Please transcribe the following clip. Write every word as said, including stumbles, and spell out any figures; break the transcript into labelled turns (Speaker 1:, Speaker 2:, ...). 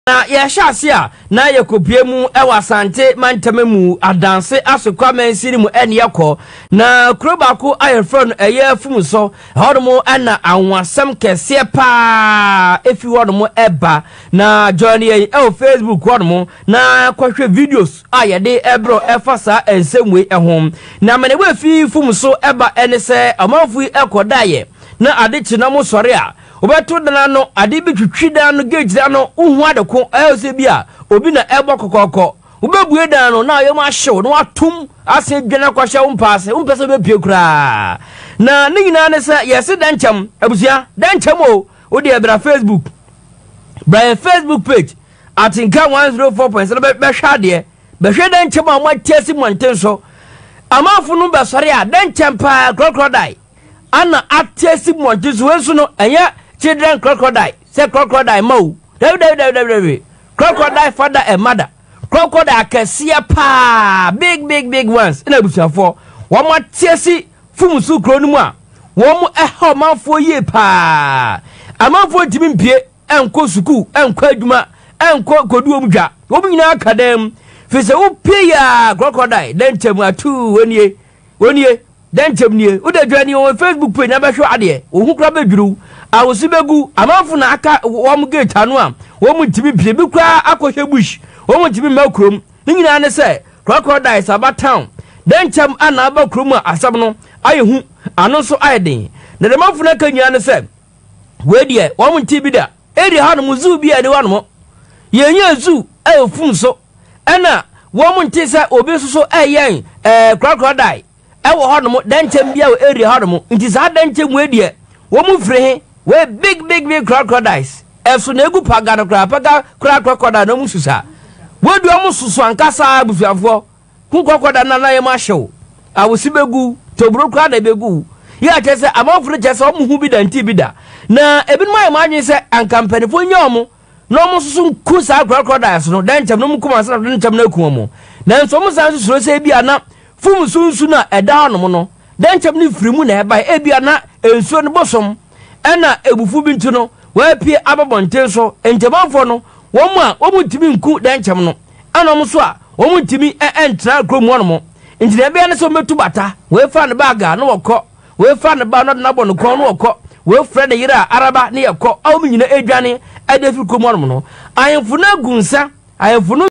Speaker 1: Na ya shasia na yakopie mu ewa Asante mantame mu Adansi Asokwa District mu eni yakọ na kuro baako ayefron eye Fumso hodomo ana anwasam kese pa efi hodomo eba na join ye e Facebook hodomo na kwahwe videos ayede ebro efasa ensemwe ehom na menewe fi Fumso eba ene se amanfu ekodaye na adichi na mo sore a obeto dana no ade bi twitwida no gauge da no uhu adeko ayose bia obi na ebo kokoko obebue dan no na ayom ahyew no atum ase dwena kwahye umpase umpese bepie kura na ne nyina ne se yesi danchem abusia danchem o odi ebra Facebook Brian Facebook page atinka one oh four point seven be hwade be hwe danchem a mo tiesi montenso amafu no be sore a danchem pa crocodile ana atiesi montenso wensu no enya children crocodile say crocodile mo david david david crocodile father and mother crocodile kesia pa big big big ones ina busuafo wo mo tiesi Fumso kro nu mu a wo mo eho manfo ye pa amanfo timi mpie enko suku enko aduma enko kodu omdwa wo nyina akadem fi se wo pie ya crocodile den temu atu wonie wonie den temnie wo da dwani wo Facebook page na be hwe ade wo hu kra be dwuru awosibegu amanfo na aka wom gate anu a wom ntimi pie bi kwa akohwe bush wom ntimi makrom nyina ne se crocodiles abatown den chem ana abakrom asam no ayehu anu so ayeden na de manfo na kanya ne se we de wom ntibi da eri hanu muzu bi ade wanu yenye zu e Fumso ena wom nti se obi soso eyen eh crocodile e wo hanu den chem bia eri hanu nti za den chem we de wom free we big big big crocodiles eso na egu paga no kra paga kra crocodile no mususa we du am susu ankasa busuafo ku crocodile na na ye ma hyew awosibegu tobro kra da begu ya chese amafuru chese o muhu bi da nti bi da na ebinu ma ye ma anwen se ankampanifo nyom no mo susu ku sa crocodiles no dan chem no mukuma sa dan chem na ku mo na nso mo san susu se bi ana Fumso nsu na eda no mo no dan chem ni firimu na eba e bi ana ensuo no bosom ena ebufu bi ntu no wa pie ababonten so entemanfo no wo mu a wo mu timi nku danchem no ana mo so a wo mu timi entra krom wo no mo ntine bia ne so metu bata we fa ne baga no wokọ we fa ne ba no na bo no kon no wokọ we fra ne yira araba ne yekọ awu nyina edwane adefi krom wo no no ayemfu na gunsa ayemfu